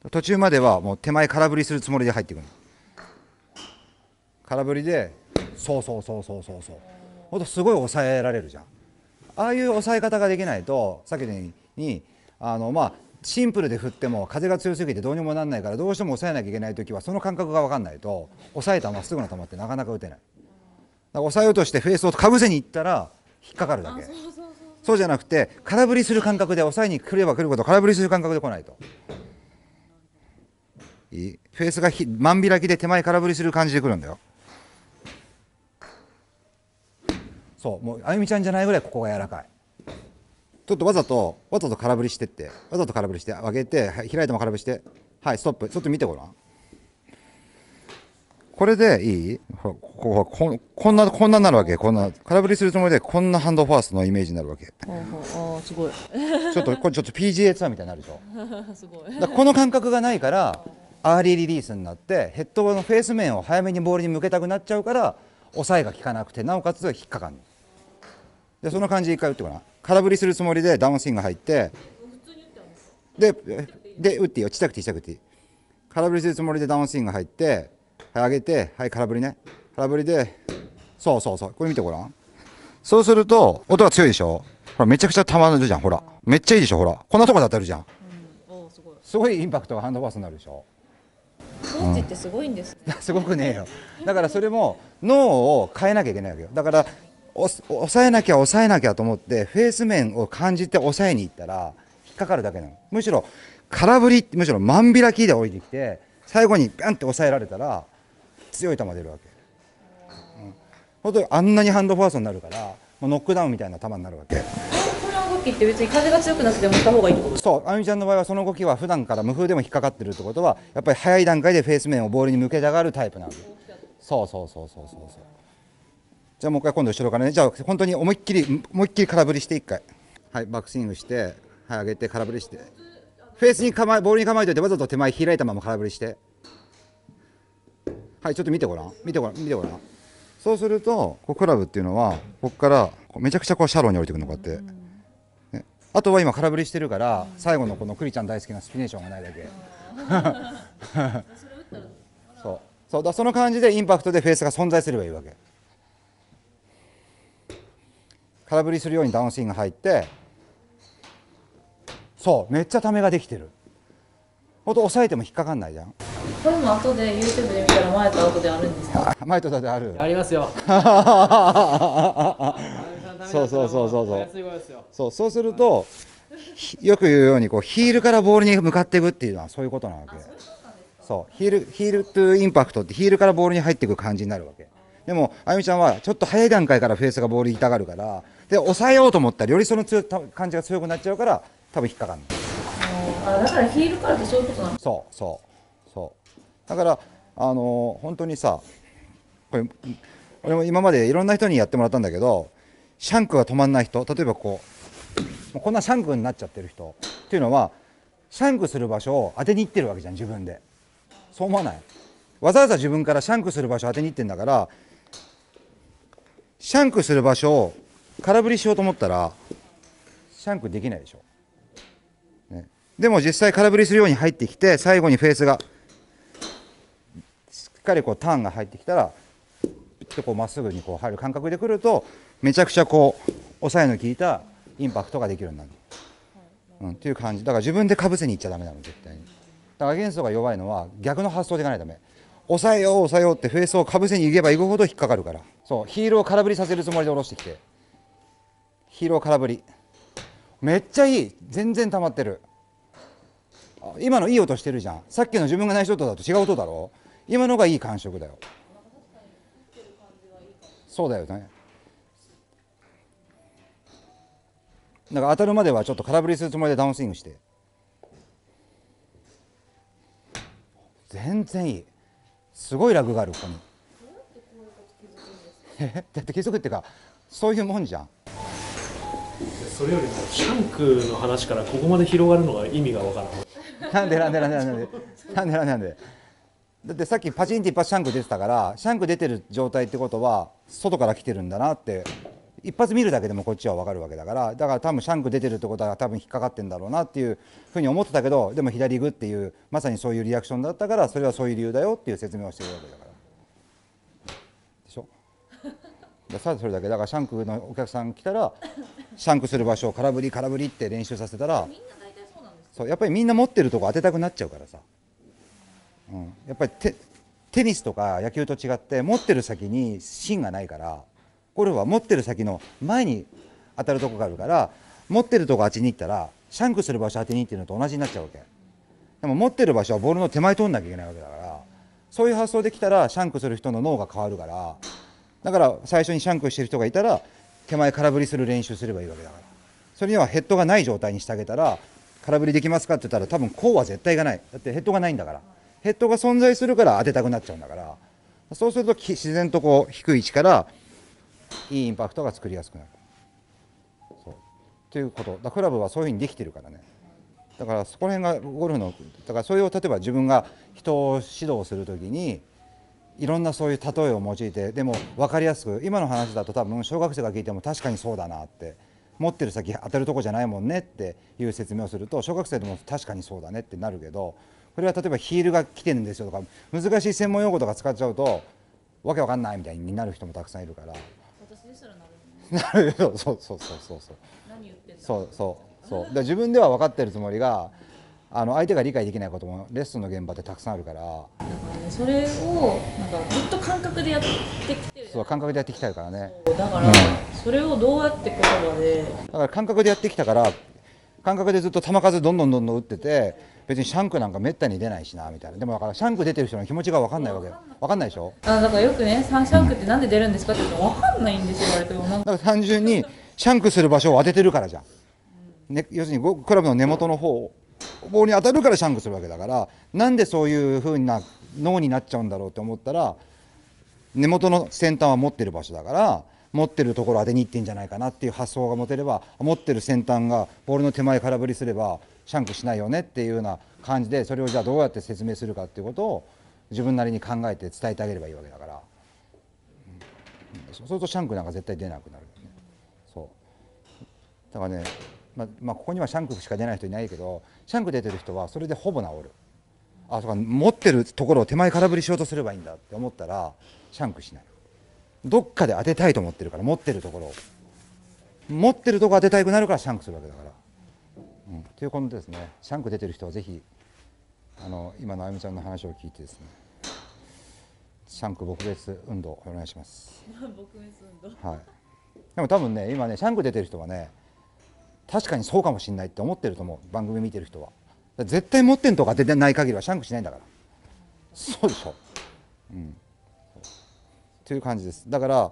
途中まではもう手前空振りするつもりで入っていくの。空振りで、そうそうそうそうそうそう、ほんとすごい抑えられるじゃん。ああいう抑え方ができないと、さっきのようにまあシンプルで振っても風が強すぎてどうにもなんないから、どうしても抑えなきゃいけない時はその感覚が分かんないと、抑えたまっすぐの球ってなかなか打てない。だから抑えようとしてフェースをかぶせにいったら引っかかるだけ。そうじゃなくて空振りする感覚で抑えに来れば来るほど空振りする感覚で来ないといい。フェースが満開きで手前空振りする感じで来るんだよ。そう、もうあゆみちゃんじゃないぐらいここが柔らかい。ちょっとわざと空振りしてって、わざと空振りして上げて、はい、開いても空振りして、はい、ストップ。ちょっと見てごらん。これでいい？こんなになるわけ。こんな空振りするつもりでこんなハンドファーストのイメージになるわけ。 ああ、すごい。 これちょっと PGA ツアーみたいになるでしょ。 すごい。 だからこの感覚がないからアーリーリリースになってヘッドのフェース面を早めにボールに向けたくなっちゃうから、抑えが効かなくてなおかつ引っかかるの。でその感じで一回打ってごらん。空振りするつもりでダウンスイング入って、で打っていいよ。ちっちゃくていい、ちっちゃくていい。空振りするつもりでダウンスイング入って、はい、上げて、はい、空振りね。空振りで、そうそうそう、これ見てごらん。そうすると音が強いでしょ。ほらめちゃくちゃたまるじゃん。ほらめっちゃいいでしょ。ほらこんなとこで当たるじゃん。 おすごい。 すごいインパクトがハンドファーストになるでしょ。 装置ってすごいんですね。 すごくねえよ。だからそれも脳を変えなきゃいけないわけよ。だから抑えなきゃと思ってフェース面を感じて抑えにいったら引っかかるだけなの。むしろ空振り、むしろ満開きで降りてきて最後にバンって抑えられたら強い球出るわけ。本当にあんなにハンドファーストになるから、もうノックダウンみたいな球になるわけ。 この動きって別に風が強くなくてもした方がいいってことですか？ そう、あゆみちゃんの場合はその動きは普段から無風でも引っかかってるってことは、やっぱり早い段階でフェース面をボールに向けたがるタイプなの。そうそうそうそうそうそう。じゃあもう一回今度後ろからね。じゃあ本当に思いっきり空振りして1回、はい、バックスイングして、はい、上げて空振りして、フェースにボールに構えておいて、わざと手前開いたまま空振りして、はい、ちょっと見てごらん。そうするとクラブっていうのはここからめちゃくちゃシャローに降りてくるの、こうやって、ね、あとは今空振りしてるから最後のこのクリちゃん大好きなスピネーションがないだけそうだ、その感じでインパクトでフェースが存在すればいいわけ。空振りするようにダウンスイング入って、そうめっちゃためができてる。ほんと抑えても引っかかんないじゃん。 これも後で YouTube で見たら前と後であるんですか？ 前と後である。 ありますよ。 そうそうするとよく言うようにヒールからボールに向かっていくっていうのはそういうことなわけ。そうヒールトゥインパクトってヒールからボールに入っていく感じになるわけ。でもあゆみちゃんはちょっと早い段階からフェースがボールに痛がるから、で抑えようと思ったらよりその感じが強くなっちゃうから多分引っかかるの。 だからヒールからってそういうことなんですか？ そうだから本当にさ、これ俺も今までいろんな人にやってもらったんだけど、シャンクが止まんない人、例えばこんなシャンクになっちゃってる人っていうのは、シャンクする場所を当てにいってるわけじゃん、自分で。そう思わない？わざわざ自分からシャンクする場所を当てにいってんだから、シャンクする場所を空振りしようと思ったらシャンクできないでしょ、ね、でも実際空振りするように入ってきて、最後にフェースがしっかりターンが入ってきたらまっすぐに入る感覚でくると、めちゃくちゃ抑えの効いたインパクトができるようになる、っていう感じ。だから自分でかぶせにいっちゃダメなの、絶対に。だからアゲンストが弱いのは逆の発想でいかないとダメ。抑えようってフェースをかぶせにいけばいくほど引っかかるから。そうヒールを空振りさせるつもりで下ろしてきて、ヒールを空振り、めっちゃいい、全然溜まってる。今のいい音してるじゃん。さっきの自分がナイスショットだと違う音だろ。今のがいい感触だよ。そうだよね。だから当たるまではちょっと空振りするつもりでダウンスイングして、全然いい。すごいラグがある、ここに。だって気づくっていうか、そういうもんじゃん。 それよりもシャンクの話からここまで広がるのが意味がわからない。 なんでだってさっきパチンって一発シャンク出てたから、シャンク出てる状態ってことは外から来てるんだなって一発見るだけでもこっちは分かるわけだから、だから多分シャンク出てるってことは多分引っかかってんだろうなっていうふうに思ってたけど、でも左グっていうまさにそういうリアクションだったから、それはそういう理由だよっていう説明をしてるわけだからでしょ。さあそれだけだから、シャンクのお客さん来たらシャンクする場所を空振り空振りって練習させたら、 みんな大体そうなんです。 そうやっぱりみんな持ってるとこ当てたくなっちゃうからさ、やっぱりテニスとか野球と違って持ってる先に芯がないから、ゴルフは持ってる先の前に当たるとこがあるから、持ってるとこ当てに行ったらシャンクする場所当てに行ってるのと同じになっちゃうわけ。でも持ってる場所はボールの手前通んなきゃいけないわけだから、そういう発想できたらシャンクする人の脳が変わるから、だから最初にシャンクしてる人がいたら手前空振りする練習すればいいわけだから、それにはヘッドがない状態にしてあげたら、空振りできますかって言ったら多分こうは絶対がない。だってヘッドがないんだから。ヘッドが存在するから当てたくなっちゃうんだから、そうすると自然とこう低い位置からいいインパクトが作りやすくなる。そうということだ。クラブはそういうふうにできてるからね。だからそこら辺がゴルフの、だからそれを例えば自分が人を指導するときにいろんなそういう例えを用いて、でも分かりやすく、今の話だと多分小学生が聞いても確かにそうだなって、持ってる先当てるとこじゃないもんねっていう説明をすると、小学生でも確かにそうだねってなるけど、これは例えばヒールが来てるんですよとか難しい専門用語とか使っちゃうとわけわかんないみたいになる人もたくさんいるから。 私ですらなるのに。 なるそうそうそうそうそう何言ってんだ。 そうそうそうで、自分では分かってるつもりが相手が理解できないこともレッスンの現場でたくさんあるから、 だからね、それをなんかずっと感覚でやってきてる。 そう感覚でやってきたからね。 そうだから、それをどうやって言葉で。 だから感覚でやってきたから、感覚でずっと球数どんどんどんどん打ってて、別にシャンクなんかめったに出ないしなみたいな。でもだからシャンク出てる人の気持ちが分かんないわけ。分かんないでしょ。 だからよくね、サンシャンクってなんで出るんですかって言うと分かんないんですよ、言われても。なんかだから単純にシャンクする場所を当ててるからじゃん、ね、要するにクラブの根元の方ボールに当たるからシャンクするわけだから、なんでそういう風な脳になっちゃうんだろうって思ったら、根元の先端は持ってる場所だから、持ってるところ当てにいってんじゃないかなっていう発想が持てれば、持ってる先端がボールの手前空振りすればシャンクしないよねっていうような感じで、それをじゃあどうやって説明するかっていうことを自分なりに考えて伝えてあげればいいわけだから、そうするとシャンクなんか絶対出なくなるよね。そうだからね、ここにはシャンクしか出ない人いないけど、シャンク出てる人はそれでほぼ治る。あ、そうか、持ってるところを手前空振りしようとすればいいんだって思ったらシャンクしない。どっかで当てたいと思ってるから、持ってるところを持ってるところ当てたくなるからシャンクするわけだから、ということですね。シャンク出てる人はぜひ今のあゆみちゃんの話を聞いてですね、シャンク撲滅運動お願いします。 撲滅運動。 はい。でも多分ね、今ねシャンク出てる人はね、確かにそうかもしれないって思ってると思う。番組見てる人は絶対持ってんとか当ててない限りはシャンクしないんだから。そうでしょ。という感じです。だから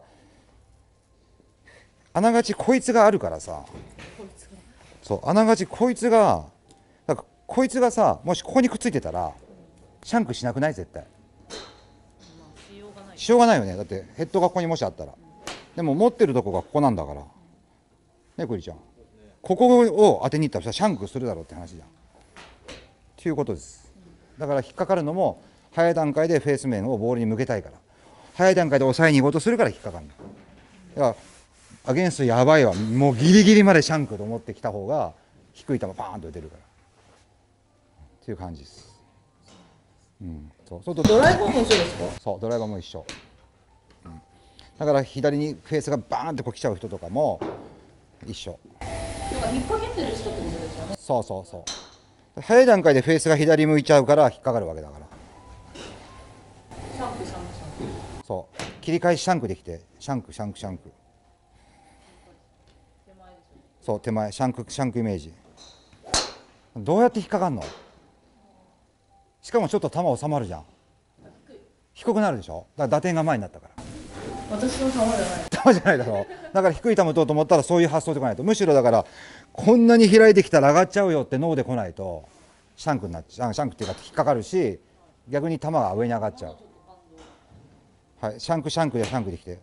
あながちこいつがあるからさ、そうあながちこいつが、だからこいつがさ、もしここにくっついてたらシャンクしなくない？絶対しようがない。 しようがないよね。だってヘッドがここにもしあったら。でも持ってるとこがここなんだからね、クリちゃん、ここを当てに行ったらシャンクするだろうって話じゃんっていうことです。だから引っかかるのも早い段階でフェース面をボールに向けたいから、早い段階で抑えに行こうとするから引っかかるの。だからアゲンストやばいわ、もうギリギリまでシャンクと思ってきた方が低い球パーンと打てるからっていう感じです。そうするとドライバーも一緒ですか？ そうドライバーも一緒、だから左にフェースがバーンってこう来ちゃう人とかも一緒。 なんか引っ掛けてる人ってことですよね。 そうそうそう、早い段階でフェースが左向いちゃうから引っかかるわけだから。 シャンクシャンクシャンク。 そう切り返しシャンクできて、シャンクシャンクシャンク、 手前でしょ。 そう手前シャンクシャンクイメージ。どうやって引っかかんの？しかもちょっと球収まるじゃん。低くなるでしょ。だから打点が前になったから。 私の球じゃない。 球じゃないだろ。だから低い球打とうと思ったらそういう発想で来ないと。むしろだからこんなに開いてきたら上がっちゃうよって脳で来ないとシャンクになっちゃう。シャンクっていうか引っかかるし、逆に球が上に上がっちゃう。はい、シャンクシャンクでシャンクできて、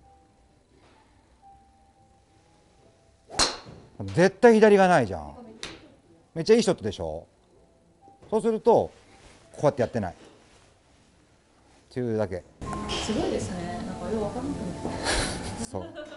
絶対左がないじゃん。めっちゃいいショットでしょ。そうするとこうやってやってないっていうだけ。 すごいですね。なんかよくわかんない。 そう